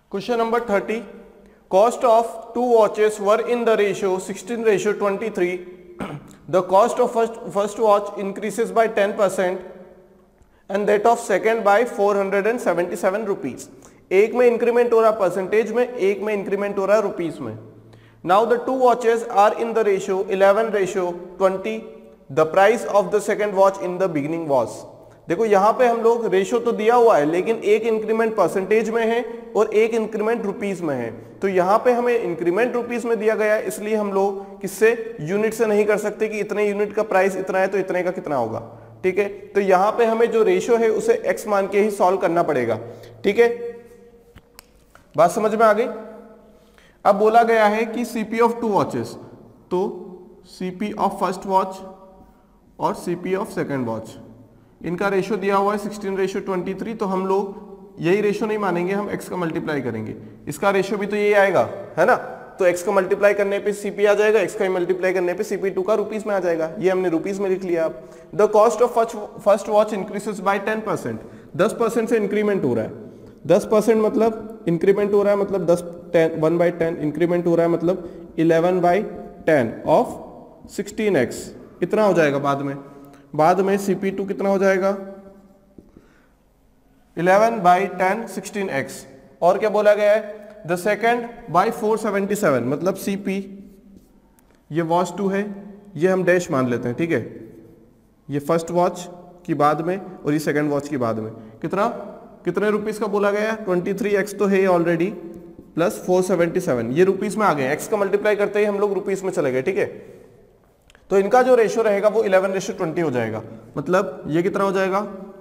Question number 30. Cost of two watches were in the ratio 16:23. The cost of first watch increases by 10% and that of second by 477 rupees. एक में increment हो रहा percentage में, एक में increment हो रहा रुपीस में. Now the two watches are in the ratio 11:20. The price of the second watch in the beginning was. देखो यहाँ पे हम लोग रेशियो तो दिया हुआ है लेकिन एक इंक्रीमेंट परसेंटेज में है और एक इंक्रीमेंट रुपीस में है. तो यहाँ पे हमें इंक्रीमेंट रुपीस में दिया गया है, इसलिए हम लोग किससे यूनिट से नहीं कर सकते कि इतने यूनिट का प्राइस इतना है तो इतने का कितना होगा. ठीक है, तो यहाँ पे हमें जो रेशियो है उसे x मान के ही सॉल्व करना पड़ेगा. ठीक है, बात समझ में आ गई. अब बोला गया है कि सीपी ऑफ टू वॉचेस, तो सीपी ऑफ फर्स्ट वॉच और सीपी ऑफ सेकेंड वॉच, इनका रेशियो दिया हुआ है 16:23. तो हम लोग यही रेशियो नहीं मानेंगे, हम x का मल्टीप्लाई करेंगे. इसका रेशियो भी तो यही आएगा, है ना. तो x का मल्टीप्लाई करने पे cp आ जाएगा, x का मल्टीप्लाई करने पे cp2 का रुपीस में आ जाएगा. ये हमने रुपीस में लिख लिया. अब the cost of first watch increases by 10%. 10% से इंक्रीमेंट हो रहा है. 10% मतलब इंक्रीमेंट हो रहा है, मतलब 1/10 इंक्रीमेंट हो रहा है, मतलब 11/10 ऑफ 16x. इतना हो जाएगा बाद में cp2 कितना हो जाएगा 11/10 16x. और क्या बोला गया है, द सेकेंड बाई 477, मतलब cp, ये वॉच 2 है, ये हम डैश मान लेते हैं. ठीक है, ये फर्स्ट वॉच की बाद में और ये सेकेंड वॉच की बाद में कितने रुपीस का बोला गया है. 23x तो है ऑलरेडी, प्लस 477, ये रुपीस में आ गए. x का मल्टीप्लाई करते ही हम लोग रुपीस में चले गए. ठीक है, तो इनका जो रेशियो रहेगा वो 11:20 हो जाएगा. मतलब ये कितना हो जाएगा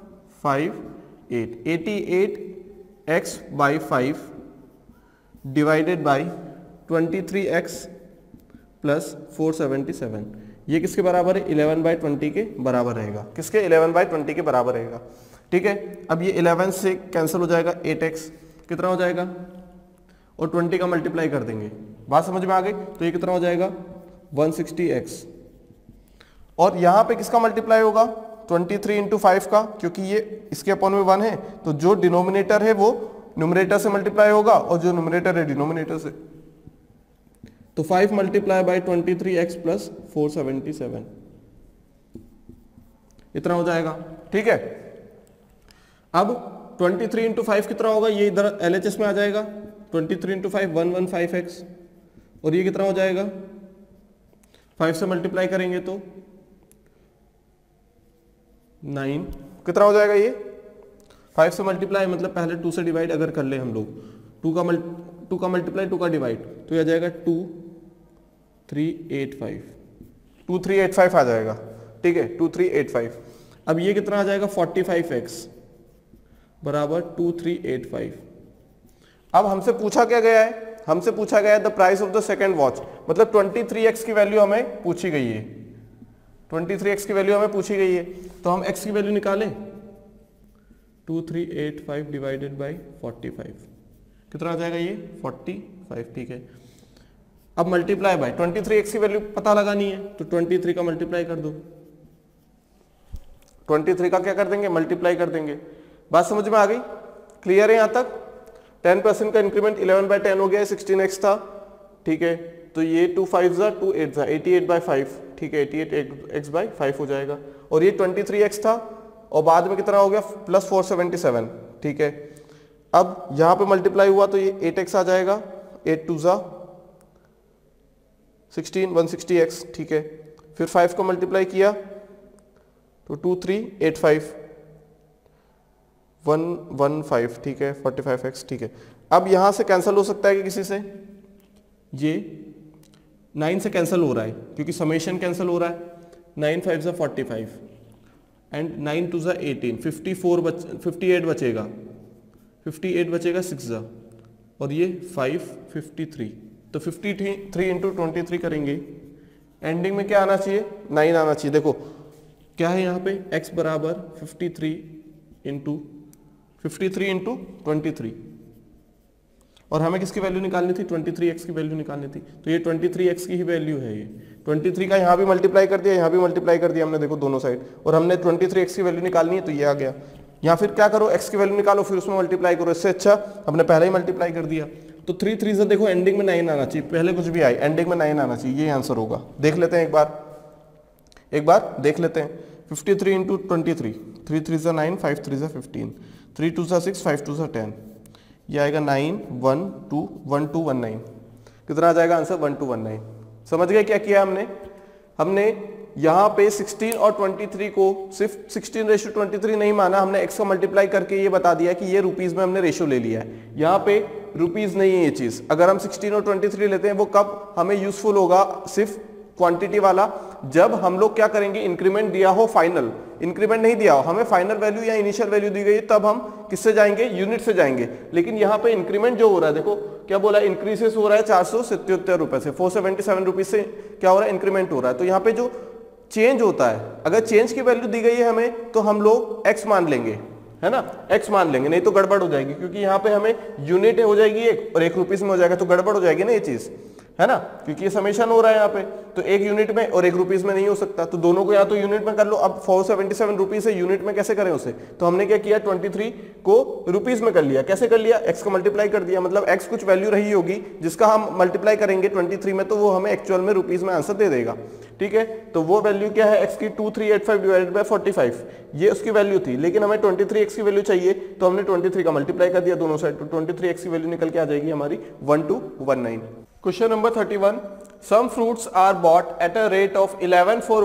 88x by 5 divided by 23x plus 477. ये किसके बराबर है 11/20 के बराबर रहेगा. किसके 11/20 के बराबर रहेगा. ठीक है, अब ये 11 से कैंसिल हो जाएगा, 8x कितना हो जाएगा और 20 का मल्टीप्लाई कर देंगे. बात समझ में आ गई. तो ये कितना हो जाएगा 160x. और यहां पे किसका मल्टीप्लाई होगा 23 इंटू 5 का, क्योंकि ये इसके अपॉन में 1 है, तो जो डिनोमिनेटर है वो न्यूमरेटर से मल्टीप्लाई होगा और जो न्यूमरेटर है डिनोमिनेटर से. तो 5 मल्टीप्लाई बाई 23x प्लस 477 इतना हो जाएगा. ठीक है, अब 23 इंटू 5 कितना होगा, ये इधर LHS में आ जाएगा. 23 इंटू 5 115x, और ये कितना हो जाएगा 5 से मल्टीप्लाई करेंगे तो 9 कितना हो जाएगा. ये 5 से मल्टीप्लाई मतलब पहले 2 से डिवाइड अगर कर ले हम लोग, 2 का मल्टीप्लाई 2 का डिवाइड, तो ये आ जाएगा 2385 आ जाएगा. ठीक है, 2385. अब ये कितना आ जाएगा 45x बराबर 2385. अब हमसे पूछा क्या गया है, हमसे पूछा गया है the price of the second watch, मतलब 23x की वैल्यू हमें पूछी गई है. 23x की वैल्यू हमें पूछी गई है, तो हम x की वैल्यू निकालें. 2385 डिवाइडेड बाई 45 कितना आ जाएगा ये 45. ठीक है, अब मल्टीप्लाई बाय 23x की वैल्यू पता लगानी है, तो 23 का मल्टीप्लाई कर दो. 23 का क्या कर देंगे मल्टीप्लाई कर देंगे. बात समझ में आ गई, क्लियर है यहां तक. 10% का इंक्रीमेंट 11/10 हो गया, 16x था. ठीक है, तो ये 2 5 2 8 88/5. ठीक है, 88x/5 हो जाएगा. और ये 23x था और बाद में कितना हो गया प्लस 477. ठीक है, अब यहां पे मल्टीप्लाई हुआ तो ये 8x आ जाएगा. 8 2 16 160x. ठीक है, फिर 5 को मल्टीप्लाई किया तो 2385 115. ठीक है, 45x. ठीक है, अब यहां से कैंसिल हो सकता है कि किसी से, ये 9 से कैंसिल हो रहा है क्योंकि समेशन कैंसिल हो रहा है. 9 5 45 एंड 9 2 18 58 बचेगा. 58 बचेगा 6 और ये 553. तो 53 इंटू 23 करेंगे, एंडिंग में क्या आना चाहिए 9 आना चाहिए. देखो क्या है यहाँ पे x बराबर 53 इंटू 23 और हमें किसकी वैल्यू निकालनी थी 23x की वैल्यू निकालनी थी. तो ये 23x की ही वैल्यू है. ये 23 का यहाँ भी मल्टीप्लाई कर दिया, यहाँ भी मल्टीप्लाई कर दिया हमने, देखो दोनों साइड, और हमने 23x की वैल्यू निकालनी है तो ये आ गया. या फिर क्या करो, x की वैल्यू निकालो फिर उसमें मल्टीप्लाई करो, इससे अच्छा हमने पहले ही मल्टीप्लाई कर दिया। तो 3 3 से देखो एंडिंग में 9 आना चाहिए, पहले कुछ भी आए एंडिंग में 9 आना चाहिए, ये आंसर होगा। देख लेते हैं एक बार देख लेते हैं। 53 इंटू 23, 3 3 से 9, 5 3 से 15, 3 2 से 6, 5 2 से 10, ये आएगा 9 1 2 1 2 1 9। कितना आ जाएगा आंसर? 1 2 1 9। समझ गए क्या किया हमने यहाँ पे 16 और 23 को सिर्फ 16:23 नहीं माना, हमने x का मल्टीप्लाई करके ये बता दिया कि ये रुपीज में हमने रेशियो ले लिया है। यहाँ पे रुपीज नहीं है ये चीज। अगर हम 16 और 23 लेते हैं वो कब हमें यूजफुल होगा? सिर्फ क्वांटिटी वाला, जब हम लोग क्या करेंगे, इंक्रीमेंट दिया हो, फाइनल इंक्रीमेंट नहीं दिया हो, हमें फाइनल वैल्यू या इनिशियल वैल्यू दी गई, तब हम किससे जाएंगे? यूनिट से जाएंगे। लेकिन यहाँ पे इंक्रीमेंट जो हो रहा है, देखो क्या बोला, इंक्रीजेस हो रहा है 477 रुपए से, 477 रुपीज से क्या हो रहा है? इंक्रीमेंट हो रहा है। तो यहाँ पे जो चेंज होता है, अगर चेंज की वैल्यू दी गई है हमें, तो हम लोग x मान लेंगे, है ना, x मान लेंगे, नहीं तो गड़बड़ हो जाएगी, क्योंकि यहाँ पे हमें यूनिट हो जाएगी एक और 1 रुपीज में हो जाएगा, तो गड़बड़ हो जाएगी ना ये चीज, है ना, क्योंकि ये समेशन हो रहा है यहाँ पे, तो 1 यूनिट में और 1 रुपीज में नहीं हो सकता, तो दोनों को या तो यूनिट में कर लो। अब 477 रुपीज से यूनिट में कैसे करें उसे? तो हमने क्या किया, 23 को रुपीज में कर लिया। कैसे कर लिया? x का मल्टीप्लाई कर दिया, मतलब x कुछ वैल्यू रही होगी जिसका हम मल्टीप्लाई करेंगे 23 में, तो वो हमें एक्चुअल में रुपीज में आंसर दे देगा। ठीक है, तो वो वैल्यू क्या है x की? 2385 डिवाइडेड बाय 45, ये उसकी वैल्यू थी। लेकिन हमें 23x की वैल्यू चाहिए, तो हमने 23 का मल्टीप्लाई कर दिया दोनों साइड, तो 23x की वैल्यू निकल के आ जाएगी हमारी 1219। Question number 31, some fruits are bought at a rate of 11 for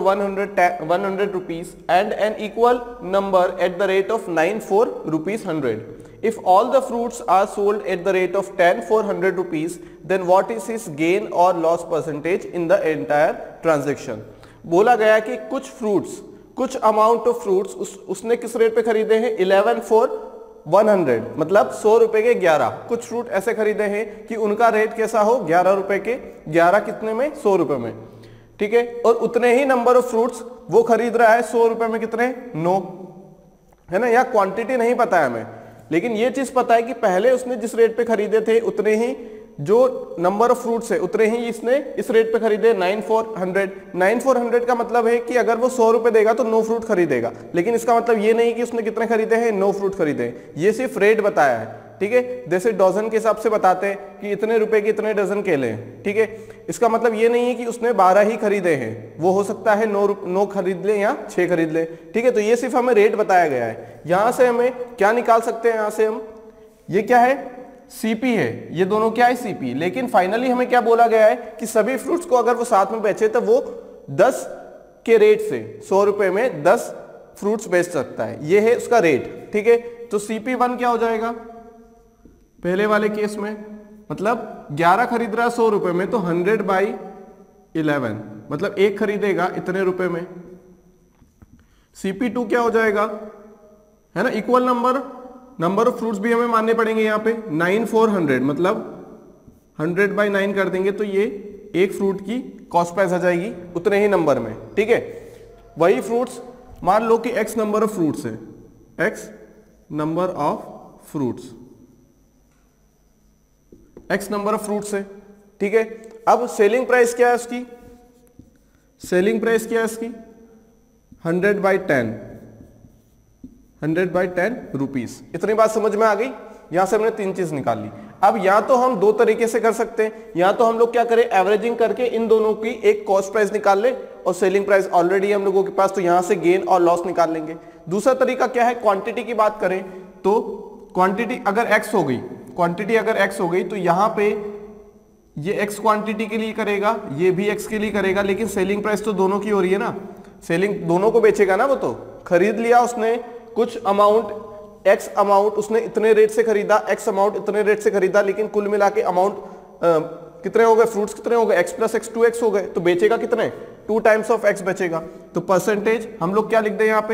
100 rupees and an equal number at the rate of 9 for rupees 100. If all the fruits are sold at the rate of 10 for 100 rupees, then what is his gain or loss percentage in the entire transaction? बोला गया कि कुछ amount of fruits उसने किस rate पे खरीदे हैं? 11 for 100, मतलब 100 रुपए के 11। कुछ फ्रूट ऐसे खरीदे हैं कि उनका रेट कैसा हो? 11 रुपए के 11, कितने में? 100 रुपए में। ठीक है, और उतने ही नंबर ऑफ फ्रूट्स वो खरीद रहा है 100 रुपए में, कितने? 9, है ना। या क्वांटिटी नहीं पता है हमें, लेकिन ये चीज पता है कि पहले उसने जिस रेट पे खरीदे थे उतने ही जो नंबर ऑफ फ्रूट्स है उतने ही इसने इस रेट पे खरीदे, 9 for 100। 9 for 100 का मतलब है कि अगर वो 100 रुपए देगा तो 9 फ्रूट खरीदेगा, लेकिन इसका मतलब ये नहीं कि उसने कितने खरीदे हैं? 9 फ्रूट खरीदे हैं। ये सिर्फ रेट बताया है। ठीक है, जैसे डजन के हिसाब से बताते हैं कि इतने रुपए के इतने डजन केले हैं। ठीक है, इसका मतलब ये नहीं है कि उसने 12 ही खरीदे हैं, वो हो सकता है 9 खरीद ले या 6 खरीद ले। ठीक है, तो ये सिर्फ हमें रेट बताया गया है। यहां से हमें क्या निकाल सकते हैं? यहां से हम, ये क्या है? सीपी है, ये दोनों क्या है? सीपी। लेकिन फाइनली हमें क्या बोला गया है कि सभी फ्रूट्स को अगर वो साथ में बेचे तो वो 10 के रेट से 100 रुपए में 10 फ्रूट्स बेच सकता है, ये है उसका रेट। ठीक है, तो CP1 क्या हो जाएगा पहले वाले केस में? मतलब 11 खरीद रहा है 100 रुपए में, तो 100/11, मतलब 1 खरीदेगा इतने रुपए में। CP2 क्या हो जाएगा, है ना, इक्वल नंबर ऑफ फ्रूट्स भी हमें मानने पड़ेंगे यहाँ पे। 9 for 100, मतलब 100/9 कर देंगे तो ये एक फ्रूट की कॉस्ट प्राइस आ जाएगी उतने ही नंबर में। ठीक है, वही फ्रूट्स मान लो कि x नंबर ऑफ फ्रूट्स है, x नंबर ऑफ फ्रूट्स है। ठीक है, अब सेलिंग प्राइस क्या है उसकी? सेलिंग प्राइस क्या है इसकी? 100/10 रुपीज। इतनी बात समझ में आ गई? यहां से हमने 3 चीज निकाल ली। अब या तो हम 2 तरीके से कर सकते हैं, या तो हम लोग क्या करें, एवरेजिंग करके इन दोनों की एक कॉस्ट प्राइस निकाल ले और सेलिंग प्राइस ऑलरेडी हम लोगों के पास, तो यहां से गेन और लॉस निकाल लेंगे। दूसरा तरीका क्या है, क्वांटिटी की बात करें तो क्वांटिटी अगर x हो गई, तो यहां पे ये x क्वांटिटी के लिए करेगा, ये भी x के लिए करेगा, लेकिन सेलिंग प्राइस तो दोनों की हो रही है ना, सेलिंग दोनों को बेचेगा ना। वो तो खरीद लिया उसने कुछ अमाउंट, x अमाउंट उसने इतने रेट से खरीदा, x अमाउंट इतने रेट से खरीदा, लेकिन कुल मिला के अमाउंट कितने हो गए? फ्रूट्स कितने हो गए? x + x 2x हो गए, तो बेचेगा कितने? 2 टाइम्स ऑफ x बेचेगा। तो परसेंटेज हम लोग क्या लिख दें यहाँ पे?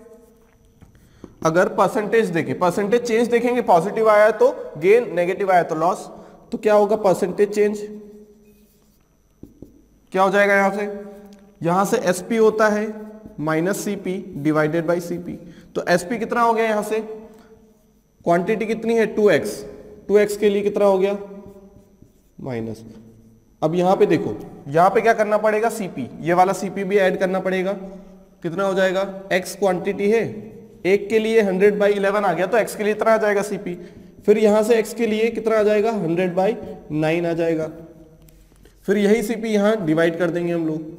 अगर परसेंटेज देखें, परसेंटेज चेंज देखेंगे, पॉजिटिव आया तो गेन, नेगेटिव आया तो लॉस। तो क्या होगा परसेंटेज चेंज? क्या हो जाएगा यहां से SP होता है -CP डिवाइडेड बाई CP। तो SP कितना हो गया? यहां से क्वांटिटी कितनी है? 2x के लिए कितना हो गया? माइनस। अब यहां पे देखो, यहां पे क्या करना पड़ेगा? CP, ये वाला CP भी ऐड करना पड़ेगा। कितना हो जाएगा? x क्वांटिटी है एक के लिए 100/11 आ गया तो x के लिए इतना आ जाएगा cp। फिर यहां से x के लिए कितना आ जाएगा 100/9 आ जाएगा। फिर यही cp यहां डिवाइड कर देंगे हम लोग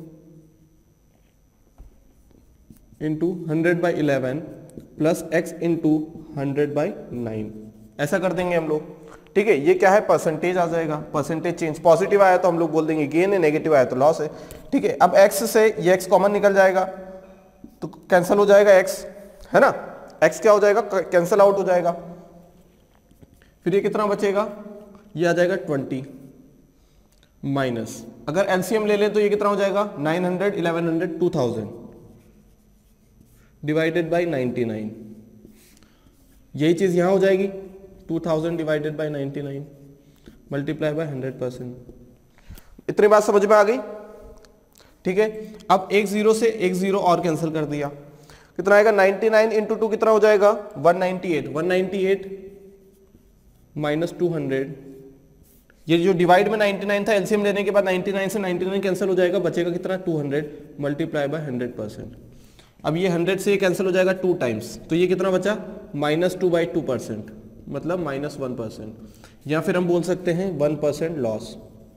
इंटू 100/11 प्लस x इंटू 100/9 ऐसा कर देंगे हम लोग। ठीक है, ये क्या है परसेंटेज आ जाएगा, परसेंटेज चेंज। पॉजिटिव आया तो हम लोग बोल देंगे गेन है, नेगेटिव आया तो लॉस है। ठीक है, अब x से ये x कॉमन निकल जाएगा तो कैंसिल हो जाएगा x, है ना, x क्या हो जाएगा कैंसिल आउट हो जाएगा। फिर ये कितना बचेगा, ये आ जाएगा 20 माइनस, अगर एलसीएम ले ले तो ये कितना हो जाएगा 900, 1100, 2000 डिवाइडेड बाई 99। यही चीज यहां हो जाएगी 2000 डिवाइडेड बाई 99 मल्टीप्लाई बाय 100%। इतनी बात समझ में आ गई। ठीक है, अब एक जीरो से एक जीरो और कैंसिल कर दिया, कितना आएगा 99 इंटू 2 कितना हो जाएगा 198, 198 माइनस 200। ये जो डिवाइड में 99 था, एलसीएम लेने के बाद 99 से 99 कैंसिल हो जाएगा, बचेगा कितना 200 मल्टीप्लाई बाय 100%। अब ये 100 से ये कैंसिल हो जाएगा 2 टाइम्स, तो ये कितना बचा -2/2%, मतलब -1%, या फिर हम बोल सकते हैं 1% लॉस,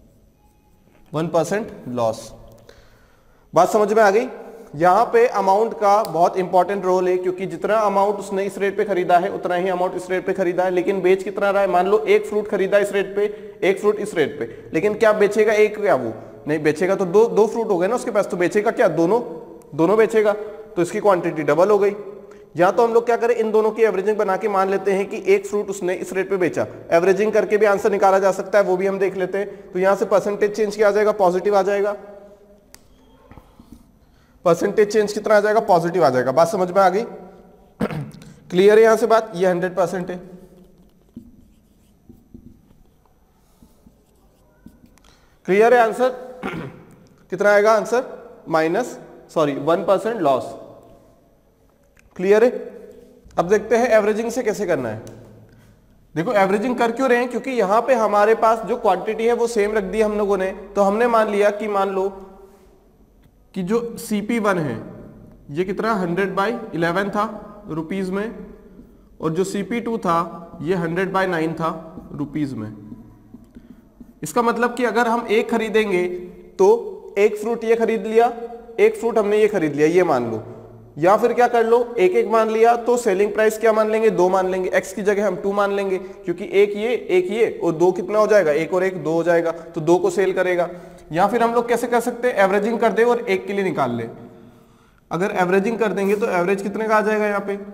1% लॉस। बात समझ में आ गई। यहां पे अमाउंट का बहुत इंपॉर्टेंट रोल है, क्योंकि जितना अमाउंट उसने इस रेट पे खरीदा है उतना ही अमाउंट इस रेट पे खरीदा है, लेकिन बेच कितना रहा है। मान लो एक फ्रूट खरीदा इस रेट पे, एक फ्रूट इस रेट पे, लेकिन क्या बेचेगा एक, क्या वो नहीं बेचेगा, तो दो फ्रूट हो गए ना उसके पास, तो बेचेगा क्या दोनों बेचेगा, तो इसकी क्वांटिटी डबल हो गई। या तो हम लोग क्या करें, इन दोनों की एवरेजिंग बना के मान लेते हैं कि एक फ्रूट उसने इस रेट पे बेचा, एवरेजिंग करके भी आंसर निकाला जा सकता है, वो भी हम देख लेते हैं। तो यहां से परसेंटेज चेंज क्या आ जाएगा, पॉजिटिव आ जाएगा, परसेंटेज चेंज कितना आ जाएगा, पॉजिटिव आ जाएगा। बात समझ में आ गई, क्लियर है यहां से बात। ये 100% है, क्लियर है आंसर। कितना आएगा आंसर 1% लॉस, क्लियर है। अब देखते हैं एवरेजिंग से कैसे करना है। देखो एवरेजिंग कर क्यों रहे हैं, क्योंकि यहां पे हमारे पास जो क्वांटिटी है वो सेम रख दी हम लोगों ने, तो हमने मान लिया कि मान लो कि जो CP1 है ये कितना 100/11 था रुपीज में, और जो CP2 था ये 100/9 था रुपीज में। इसका मतलब कि अगर हम एक खरीदेंगे तो एक फ्रूट ये खरीद लिया, एक फ्रूट हमने ये खरीद लिया, ये मान लो, या फिर क्या कर लो एक एक मान लिया, तो सेलिंग प्राइस क्या मान लेंगे 2 मान लेंगे, x की जगह हम 2 मान लेंगे, क्योंकि एक ये और 2 कितना हो जाएगा, एक और एक 2 हो जाएगा, तो 2 को सेल करेगा। या फिर हम लोग कैसे कर सकते हैं, एवरेजिंग कर दे और एक के लिए निकाल ले। अगर एवरेजिंग कर देंगे तो एवरेज कितने का आ जाएगा, यहाँ पे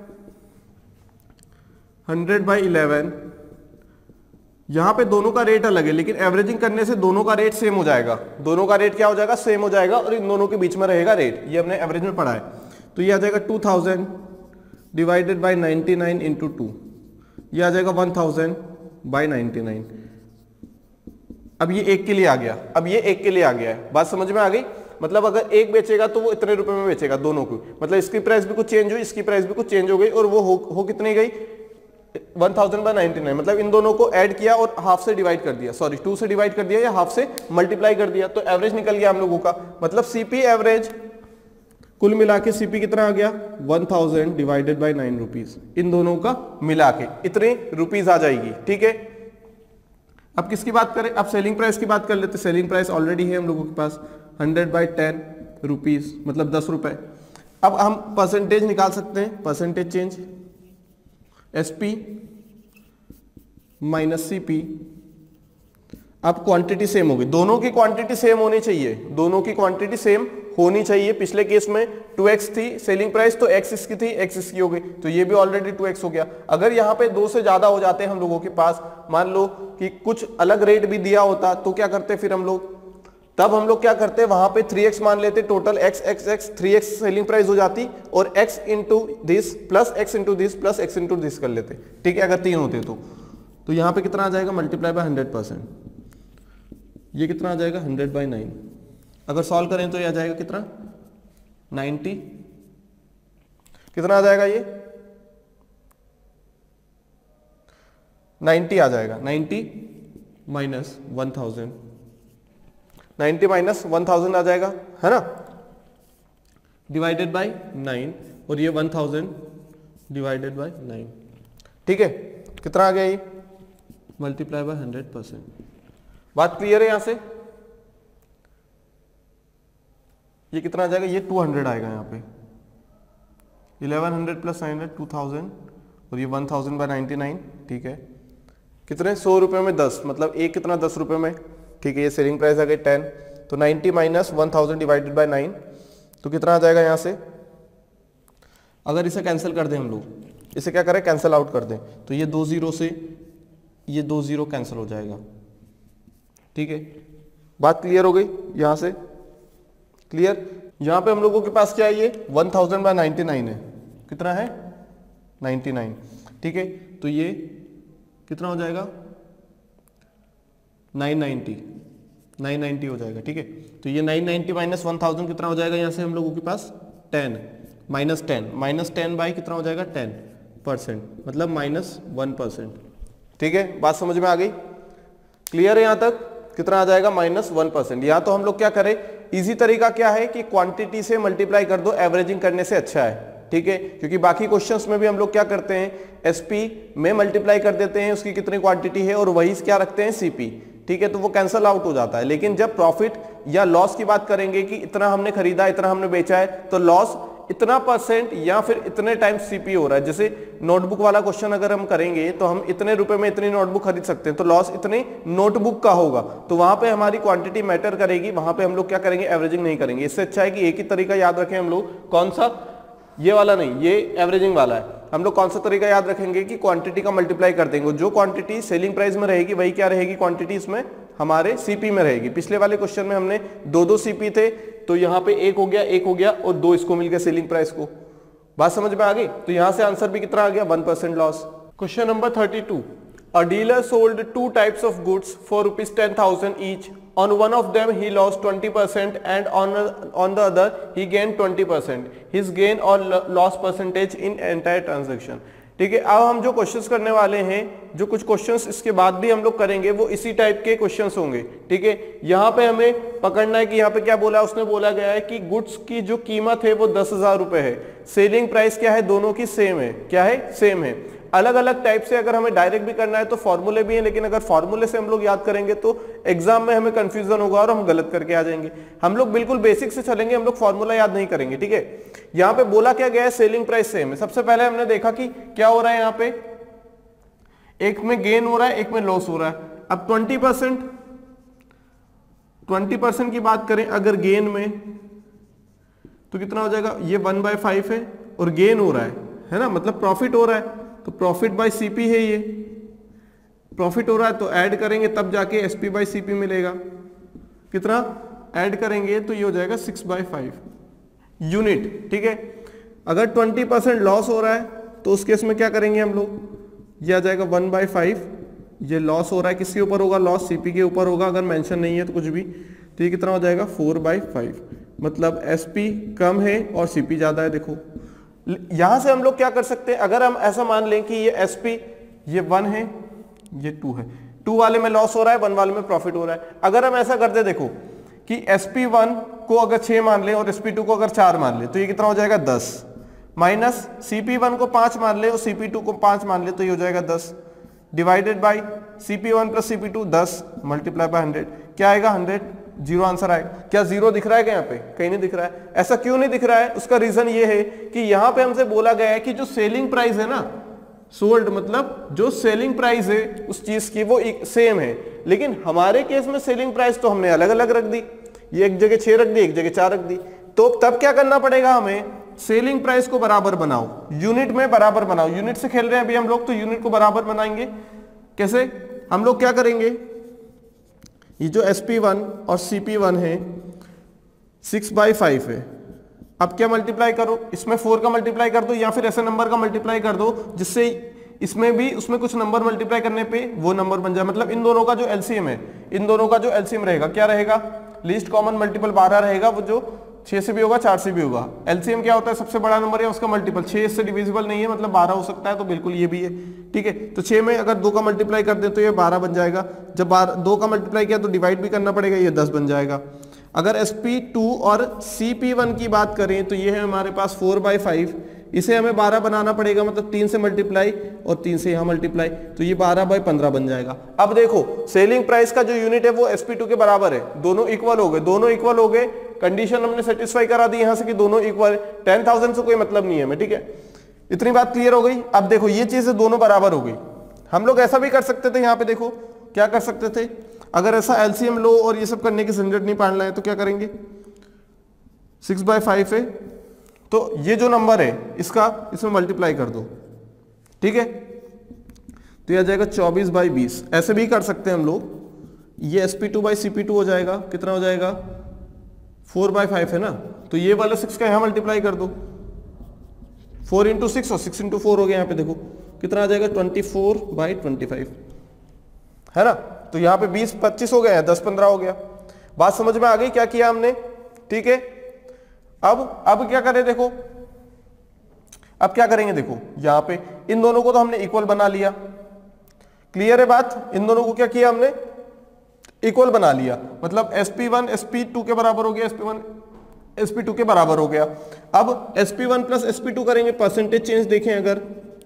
100/11, यहां पे दोनों का रेट अलग है, लेकिन एवरेजिंग करने से दोनों का रेट सेम हो जाएगा, दोनों का रेट क्या हो जाएगा, सेम हो जाएगा, और इन दोनों के बीच में रहेगा रेट। ये हमने एवरेज में पढ़ा है। तो ये आ जाएगा 2000 डिवाइडेड बाई 99 इंटू 2, ये आ जाएगा 1000/99। अब ये एक के लिए आ गया, अब ये एक के लिए आ गया है। बात समझ में आ गई। मतलब अगर एक बेचेगा तो वो इतने रुपए में बेचेगा दोनों को, मतलब इसकी प्राइस भी कुछ चेंज हुई, इसकी प्राइस भी कुछ चेंज हो गई, और वो हो कितनी गई 1000/99। मतलब इन दोनों को ऐड किया और हाफ से डिवाइड कर दिया, सॉरी 2 से डिवाइड कर दिया या हाफ से मल्टीप्लाई कर दिया, तो एवरेज निकल गया हम लोगों का। मतलब CP एवरेज कुल मिला के CP कितना आ गया 1000 डिवाइडेड बाई 9 रुपीज, इन दोनों का मिला के इतने रुपीज आ जाएगी। ठीक है, अब किसकी बात करें, अब सेलिंग प्राइस की बात कर लेते। सेलिंग प्राइस ऑलरेडी है हम लोगों के पास 100/10 रुपीज, मतलब 10 रुपए। अब हम परसेंटेज निकाल सकते हैं, percentage change SP minus CP। अब क्वांटिटी सेम होगी, दोनों की क्वांटिटी सेम होनी चाहिए, दोनों की क्वांटिटी सेम होनी चाहिए। पिछले केस में 2x थी सेलिंग प्राइस, तो x इसकी थी, x इसकी हो गई, तो ये भी ऑलरेडी 2x हो गया। अगर यहाँ पे 2 से ज्यादा हो जाते हैं हम लोगों के पास, मान लो कि कुछ अलग रेट भी दिया होता, तो क्या करते फिर हम लोग, तब हम लोग क्या करते, वहां पे 3x मान लेते, total x 3x selling price हो जाती, और x into this plus x into this plus x into this कर लेते। ठीक है, अगर 3 होते तो यहाँ पे कितना आ जाएगा मल्टीप्लाई बाय 100%, ये कितना आ जाएगा 100/9। अगर सॉल्व करें तो ये आ जाएगा कितना 90, कितना आ जाएगा ये 90 आ जाएगा, 90 माइनस 1000, 90 माइनस 1000 आ जाएगा, है ना, डिवाइडेड बाय 9, और ये 1000 डिवाइडेड बाय 9। ठीक है, कितना आ गया ये? Multiply by 100%। बात क्लियर है यहां से? ये कितना आ जाएगा? ये 200 आएगा यहाँ पे। 1100 प्लस 900 2000 और ये 1000 बाय 99। ठीक है, कितने? 100 रुपये में 10, मतलब एक कितना 10 रुपये में। ठीक है, ये सेलिंग प्राइस आ गई 10, तो 90 माइनस 1000 डिवाइडेड बाय 9, तो कितना आ जाएगा यहाँ से? अगर इसे कैंसिल कर दें हम लोग, इसे क्या करें? कैंसिल आउट कर दें, तो ये 2 0 से ये 2 0 कैंसिल हो जाएगा। ठीक है, बात क्लियर हो गई यहाँ से? क्लियर? यहाँ पे हम लोगों के पास क्या है? ये 1000 बाय 99 है। कितना है? 99। ठीक है, तो ये कितना हो जाएगा? 990 हो जाएगा। ठीक है, तो ये 990 माइनस 1000 कितना हो जाएगा यहाँ से हम लोगों के पास? 10 माइनस 10 बाई कितना हो जाएगा? 10%, मतलब -1%। ठीक है, बात समझ में आ गई? क्लियर है यहाँ तक? कितना आ जाएगा? -1%। यहाँ तो हम लोग क्या करें? इजी तरीका क्या है कि क्वांटिटी से मल्टीप्लाई कर दो, एवरेजिंग करने से अच्छा है। ठीक है, क्योंकि बाकी क्वेश्चंस में भी हम लोग क्या करते हैं? एसपी में मल्टीप्लाई कर देते हैं उसकी कितनी क्वांटिटी है और वही क्या रखते हैं? सीपी। ठीक है, तो वो कैंसल आउट हो जाता है। लेकिन जब प्रॉफिट या लॉस की बात करेंगे कि इतना हमने खरीदा, इतना हमने बेचा है, तो लॉस इतना परसेंट या फिर इतने टाइम्स सीपी हो रहा है। जैसे नोटबुक वाला क्वेश्चन अगर हम करेंगे तो हम इतने रुपए में इतनी नोटबुक खरीद सकते हैं, तो लॉस इतने नोटबुक का होगा। तो वहां पे हमारी क्वांटिटी मैटर करेगी, वहां पे हम लोग क्या करेंगे? एवरेजिंग नहीं करेंगे। इससे अच्छा है कि एक ही तरीका याद रखें हम लोग। कौन सा? ये वाला नहीं, ये एवरेजिंग वाला है। हम लोग कौन सा तरीका याद रखेंगे कि क्वांटिटी का मल्टीप्लाई कर देंगे। जो क्वांटिटी सेलिंग प्राइस में रहेगी वही क्या रहेगी? क्वांटिटी इसमें हमारे सीपी में रहेगी। पिछले वाले क्वेश्चन में हमने 2 सीपी थे, तो यहाँ पे एक हो गया और 2 इसको मिल गया सेलिंग प्राइस को। बात समझ में आ गई? तो यहां से आंसर भी कितना आ गया? 1% loss. Question number 32, a dealer sold 2 types of goods for ₹10,000 each. On one of them he lost 20% and on the other he gained 20%. His gain or loss percentage in entire transaction. ठीक है, अब हम जो questions करने वाले हैं, जो कुछ क्वेश्चंस इसके बाद भी हम लोग करेंगे, वो इसी टाइप के क्वेश्चंस होंगे। ठीक है, यहाँ पे हमें पकड़ना है कि यहाँ पे क्या बोला है? उसने बोला गया है कि गुड्स की जो कीमत है वो 10,000 रुपए है। सेलिंग प्राइस क्या है? दोनों की सेम है। क्या है? सेम है। अलग अलग टाइप से अगर हमें डायरेक्ट भी करना है तो फॉर्मूले भी हैं, लेकिन अगर फॉर्मूले से हम लोग याद करेंगे तो एग्जाम में हमें कंफ्यूजन होगा और हम गलत करके आ जाएंगे। हम लोग बिल्कुल बेसिक से चलेंगे, हम लोग फॉर्मूला याद नहीं करेंगे। ठीक है, यहाँ पे बोला क्या गया है? सेलिंग प्राइस सेम है। सबसे पहले हमने देखा कि क्या हो रहा है यहाँ पे? एक में गेन हो रहा है, एक में लॉस हो रहा है। अब 20% की बात करें अगर गेन में, तो कितना हो जाएगा? ये 1/5 है और गेन हो रहा है ना, मतलब प्रॉफिट हो रहा है, तो प्रॉफिट बाय सीपी है। ये प्रॉफिट हो रहा है तो ऐड करेंगे तब जाके एसपी बाय सीपी मिलेगा। कितना ऐड करेंगे? तो ये हो जाएगा 6/5 यूनिट। ठीक है, अगर 20% लॉस हो रहा है तो उस केस में क्या करेंगे हम लोग? ये आ जाएगा 1/5। ये लॉस हो रहा है, किसके ऊपर होगा? लॉस सीपी के ऊपर होगा, अगर मेंशन नहीं है तो कुछ भी। तो ये कितना हो जाएगा? 4/5, मतलब एसपी कम है और सीपी ज्यादा है। देखो यहां से हम लोग क्या कर सकते हैं? अगर हम ऐसा मान लें कि ये एसपी ये 1 है, ये 2 है, 2 वाले में लॉस हो रहा है, 1 वाले में प्रॉफिट हो रहा है। अगर हम ऐसा करते देखो कि SP1 को अगर 6 मान ले और SP2 को अगर 4 मान ले, तो ये कितना हो जाएगा? 10, माइनस CP1 को 5 मान ले और CP2 को 5 मान ले, तो ये हो जाएगा 10, divided by CP1 plus CP2 10 multiply by 100, क्या आएगा? 100। जीरो आंसर आएगा। क्या जीरो दिख रहा है? क्या यहाँ पे कहीं नहीं दिख रहा है। ऐसा क्यों नहीं दिख रहा है? उसका रीजन ये है कि यहाँ पे हमसे बोला गया है कि जो सेलिंग प्राइस है ना, सोल्ड मतलब जो सेलिंग प्राइस है उस चीज की वो सेम है, लेकिन हमारे केस में सेलिंग प्राइस तो हमने अलग अलग रख दी। ये एक जगह 6 रख दी, एक जगह 4 रख दी। तो तब क्या करना पड़ेगा हमें? सेलिंग प्राइस को बराबर बनाओ, यूनिट में बराबर बनाओ। यूनिट से खेल रहे हैं अभी हम लोग, तो यूनिट को बराबर बनाएंगे। कैसे? हम लोग क्या करेंगे? ये जो SP1 और CP1 है 6/5 है। अब क्या मल्टीप्लाई करो? इसमें 4 का मल्टीप्लाई कर दो या फिर ऐसे नंबर का मल्टीप्लाई कर दो जिससे इसमें भी उसमें कुछ नंबर मल्टीप्लाई करने पे वो नंबर बन जाए। मतलब इन दोनों का जो एलसीएम है, इन दोनों का जो एलसीएम रहेगा क्या रहेगा? लीस्ट कॉमन मल्टीपल 12 रहेगा, वो जो 6 से भी होगा 4 से भी होगा। एलसीएम क्या होता है? सबसे बड़ा नंबर है उसका मल्टीपल। 6 इससे डिविजिबल नहीं है, मतलब 12 हो सकता है, तो बिल्कुल ये भी है। ठीक है, तो 6 में अगर 2 का मल्टीप्लाई कर दे तो ये 12 बन जाएगा। जब 2 का मल्टीप्लाई किया तो डिवाइड भी करना पड़ेगा, ये 10 बन जाएगा। अगर SP2 और CP1 की बात करें तो ये है हमारे पास 4/5, इसे हमें 12 बनाना पड़ेगा, मतलब 3 से मल्टीप्लाई और 3 से यहाँ मल्टीप्लाई, तो ये 12/15 बन जाएगा। अब देखो सेलिंग प्राइस का जो यूनिट है वो SP2 के बराबर है, दोनों इक्वल हो गए, दोनों इक्वल हो गए, कंडीशन हमने सेटिस्फाई करा दी यहाँ से कि दोनों इक्वल, 10,000 से कोई मतलब नहीं है हमें, ठीक है। इतनी बात क्लियर हो गई। अब देखो ये चीजें दोनों बराबर हो गई। हम लोग ऐसा भी कर सकते थे, यहाँ पे देखो क्या कर सकते थे, अगर ऐसा LCM लो और ये सब करने की झंझट नहीं पालना है तो क्या करेंगे, 6/5 है तो ये जो नंबर है इसका इसमें मल्टीप्लाई कर दो, ठीक है, तो यह आ जाएगा 24/20। ऐसे भी कर सकते हैं हम लोग, ये SP2/CP2 हो जाएगा, कितना हो जाएगा 4/5 है ना, तो ये वाला 6 का यहाँ मल्टीप्लाई कर दो, 4 × 6 और 6 × 4 हो गया, यहाँ पे देखो कितना आ जाएगा 24/25 है ना, तो यहाँ पे 20-25 हो गया है, 10-15 हो गया। बात समझ में आ गई क्या किया हमने, ठीक है। अब क्या करें, देखो अब क्या करेंगे, देखो यहाँ पे इन दोनों को तो हमने इक्वल बना लिया, क्लियर है बात, इन दोनों को क्या किया हमने, इक्वल बना लिया, मतलब SP1 SP2 के बराबर हो गया, SP1 SP2 के बराबर हो गया। अब SP1 + SP2 करेंगे, परसेंटेज चेंज देखें अगर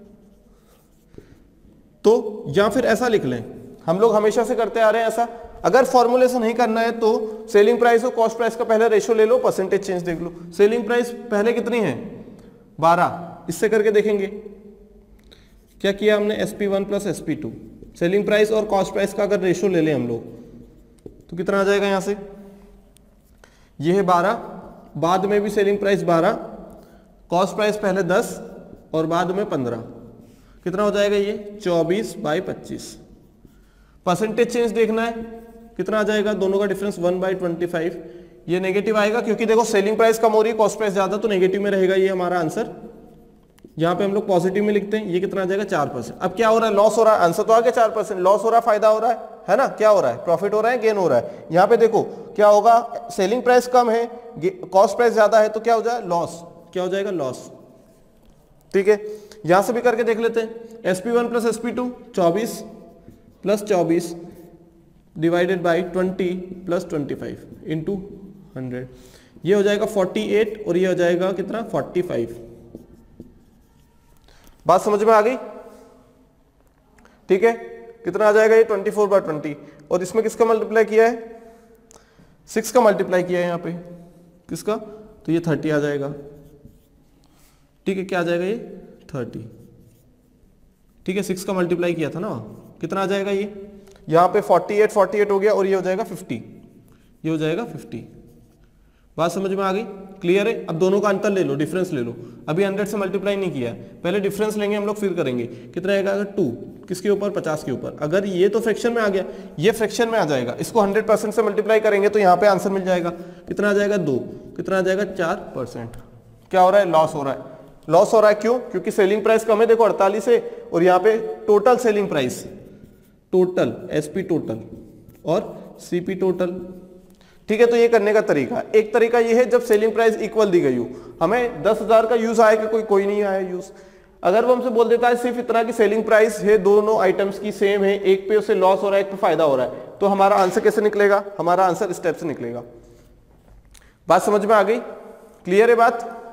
तो, या फिर ऐसा लिख लें, हम लोग हमेशा से करते आ रहे हैं ऐसा, अगर फॉर्मूले से नहीं करना है तो सेलिंग प्राइस और कॉस्ट प्राइस का पहले रेशो ले लो, परसेंटेज चेंज देख लो। सेलिंग प्राइस पहले कितनी है 12, इससे करके देखेंगे क्या किया हमने, SP1 + SP2, सेलिंग प्राइस और कॉस्ट प्राइस का अगर रेशो ले लें हम लोग तो कितना आ जाएगा, यहां से ये है 12, बाद में भी सेलिंग प्राइस 12, कॉस्ट प्राइस पहले 10 और बाद में 15, कितना हो जाएगा ये 24/25। परसेंटेज चेंज देखना है, कितना आ जाएगा, दोनों का डिफरेंस 1/25, ये नेगेटिव आएगा क्योंकि देखो सेलिंग प्राइस कम हो रही है, कॉस्ट प्राइस ज्यादा, तो नेगेटिव में रहेगा ये हमारा आंसर। यहाँ पे हम लोग पॉजिटिव में लिखते हैं, ये कितना आ जाएगा 4%। अब क्या हो रहा है, लॉस हो रहा है, आंसर तो आ गया 4%, लॉस हो रहा है, फायदा हो रहा है ना, क्या हो रहा है, प्रॉफिट हो रहा है, गेन हो रहा है। यहाँ पे देखो क्या होगा, सेलिंग प्राइस कम है, कॉस्ट प्राइस ज्यादा है, तो क्या हो जाए, लॉस, क्या हो जाएगा, लॉस, ठीक है। यहां से भी करके देख लेते हैं, SP1 + SP2 24 + 24 divided by 20 + 25 into 100, ये हो जाएगा 48 और ये हो जाएगा कितना 45। बात समझ में आ गई, ठीक है, कितना आ जाएगा ये 24/20, और इसमें किसका मल्टीप्लाई किया है, 6 का मल्टीप्लाई किया है यहाँ पे, किसका, तो ये 30 आ जाएगा, ठीक है, क्या आ जाएगा ये 30, ठीक है, 6 का मल्टीप्लाई किया था ना, कितना आ जाएगा ये, यहाँ पे 48 हो गया, और ये हो जाएगा 50, ये हो जाएगा 50। बात समझ में आ गई, क्लियर है। अब दोनों का अंतर ले लो, डिफरेंस ले लो, अभी 100 से मल्टीप्लाई नहीं किया है, पहले डिफरेंस लेंगे हम लोग, फिर करेंगे, कितना आएगा 2, किसके ऊपर, 50 के ऊपर। अगर ये तो फ्रैक्शन में आ गया, ये फ्रैक्शन में आ जाएगा, इसको 100% से मल्टीप्लाई करेंगे तो यहाँ पे आंसर मिल जाएगा, कितना आ जाएगा 2, कितना आ जाएगा 4%। क्या हो रहा है, लॉस हो रहा है, लॉस हो रहा है, क्यों, क्योंकि सेलिंग प्राइस कम है, देखो 48 है, और यहाँ पे total selling price, total SP total और CP टोटल, ठीक है। तो ये करने का तरीका, एक तरीका ये है जब सेलिंग प्राइस इक्वल दी गई हो, हमें 10,000 का यूज आया कि कोई नहीं आया यूज, अगर वो हमसे बोल देता है सिर्फ इतना की सेलिंग प्राइस है, दोनों आइटम्स की सेम है, एक पे उसे लॉस हो रहा है, एक पे फायदा हो रहा है, तो हमारा आंसर कैसे निकलेगा, हमारा आंसर स्टेप से निकलेगा। बात समझ में आ गई, क्लियर है बात।